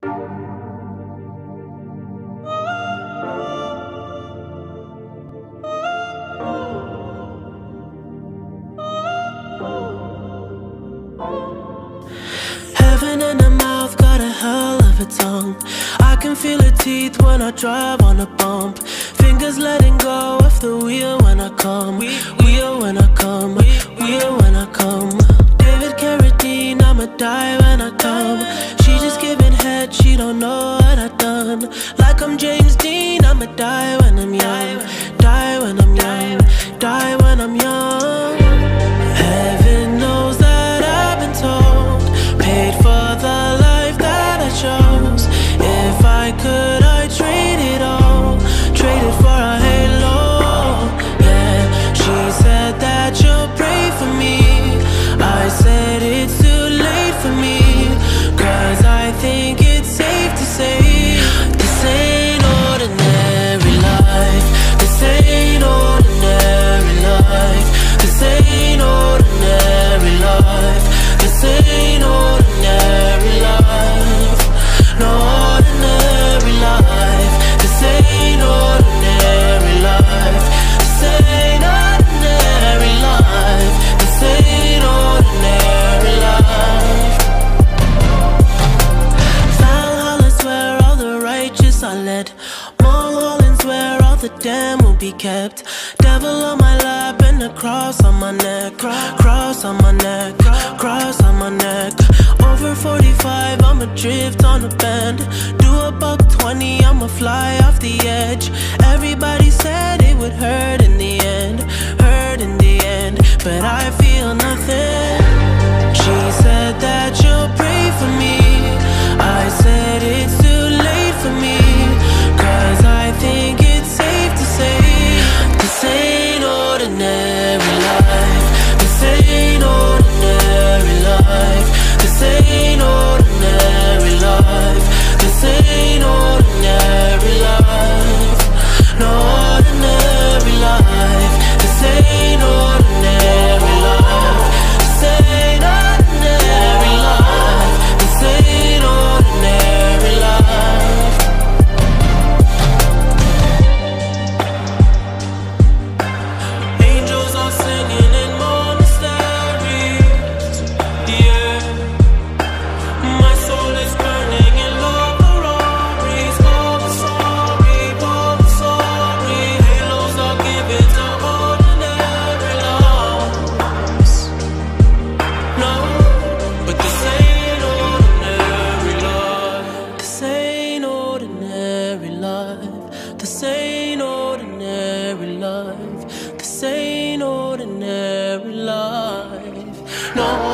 Heaven in the mouth, got a hell of a tongue. I can feel her teeth when I drive on a bump. Fingers letting go of the wheel when I come. Wheel when I come. Wheel when I come. David Carradine, I'ma die when I come. She just giving head, she don't know what I done. Like I'm James Dean, I'ma die when I'm young. Die when I'm young. Die when I'm young. Heaven knows that I've been told, paid for the life that I chose. If I could, I'd trade it all. Trade it for a halo. Yeah, she said that she'll pray for me. I said it's too late for me, 'cause I think it's safe to say this ain't ordinary life. This ain't ordinary life. This ain't ordinary life. This ain't ordinary life. No ordinary life. This ain't ordinary life. This ain't ordinary life. This ain't ordinary life. Valhalla's where all the righteous are led. Mulholland's where all the damned will be kept. Devil on my lap and a cross on my neck. Cross on my neck. Cross on my neck. Over 45, I'ma drift on a bend. Do a $120, I'ma fly off the edge. Everybody said it would hurt in the end. Hurt in the end, but I feel nothing. She said that she'll pray for me. I said it's too late for me, 'cause I think it's safe to say this ain't ordinary life. This ain't ordinary life. This ain't ordinary life. This ain't ordinary life. No ordinary life. This ain't ordinary life. This ain't ordinary life. This ain't ordinary life. Angels are singing in monasteries. Yeah. My soul is burning in love, Ferraris. Over sorry, over sorry. Halos are given to ordinary lives. No, but this ain't ordinary life. This ain't ordinary life. This ain't ordinary life. This ain't ordinary life. No.